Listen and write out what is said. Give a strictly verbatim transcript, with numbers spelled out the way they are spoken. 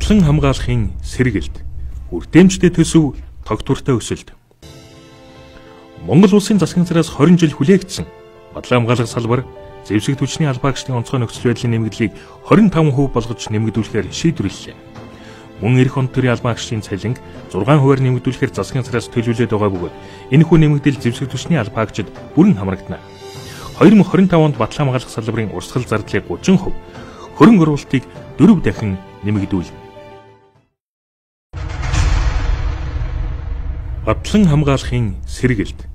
Батлан хамгаалахын сэргэлт, үрдэмжтэй төсөв, тогтвортой өсөлт. Монгол улсын засгийн газраас хорин жил хүлээгдсэн батлан хамгаалах салбар зэвсэг түвшний албаагчдын онцгой нөхцөл байдлын нэмэгдлийг хорин таван хувь болгож нэмэгдүүлэхээр шийдвэрлэлээ. Мөн эх он төрийн албаагчдын цалинг зургаан хувиар нэмэгдүүлэхээр засгийн газраас төлөвлөд байгаа бөгөөд энэхүү нэмэгдэл зэвсэг түвшний албаагчид бүрэн хамрагдана. две тысячи двадцать онд батлан хамгаалах салбарын урсгал зардлыг тридцать хувь, хөрөнгө оруулалтыг дөрөв дахин нэмэгдүүлнэ. Батлан хамгаалахын сэргэлт.